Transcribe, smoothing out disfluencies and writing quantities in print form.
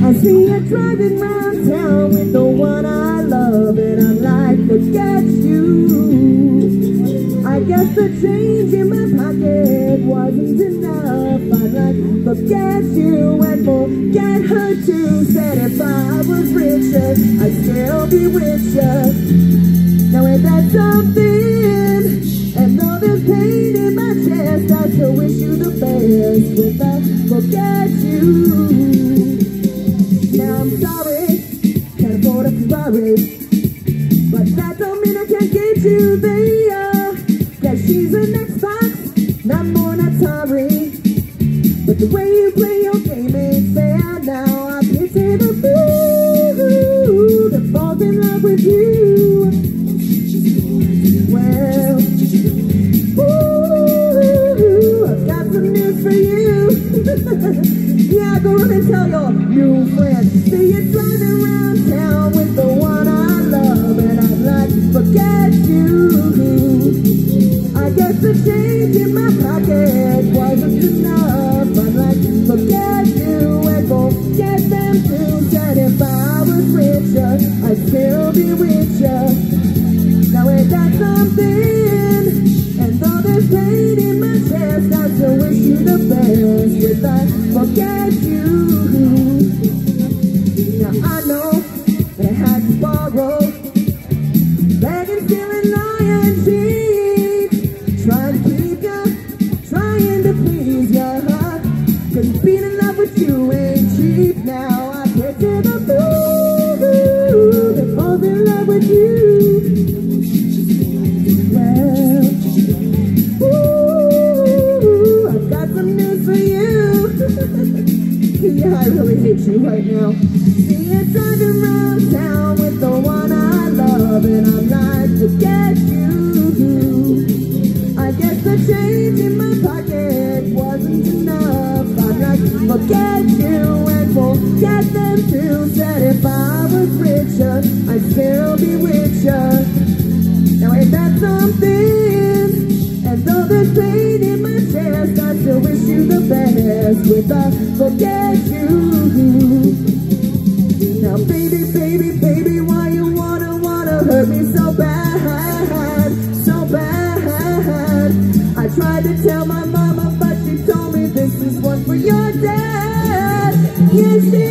I see you driving round town with the one I love, and I'm like, forget you. I guess the change in my pocket wasn't enough. I'd like, forget you and forget her too. Said if I was richer, I'd still be with you. Now ain't that something? And though there's pain in my chest, I still wish you the best. If I forget you. Now I'm sorry, can't afford a Ferrari, but that don't mean I can't get you there. Cause she's an Xbox, not more not sorry. But the way you play your game ain't fair now. I pity the fool that falls in love with you. Well, ooh, I've got some news for you. Yeah, go run and tell your new friend. See you driving around town with the one I love, and I'd like to forget you. I guess the change in my pocket wasn't enough. I'd like to forget you and forget them too. Said if I was richer, I'd still be with you. Now ain't that something? And though there's pain in my chest, I still wish you the best. If I forget you. Now I know that I had to borrow, begging, stealing, lying, cheat, trying to keep ya, trying to please ya. Cause being in love with you ain't cheap. Now I picture the fool that falls in love with you. Well, ooh, I've got some news for you. Yeah, I really hate you right now. See you driving around town with the one I love, and I'm like, forget you. I guess the change in my pocket wasn't enough. I'd like to forget you and forget them too. Said if I was richer, I'd still be with you. Now ain't that something? And though there's pain in my chest, I still wish you the best. With I forget you. Now baby, baby, baby, why you wanna hurt me so bad, so bad? I tried to tell my mama, but she told me this is one for your dad. Yes,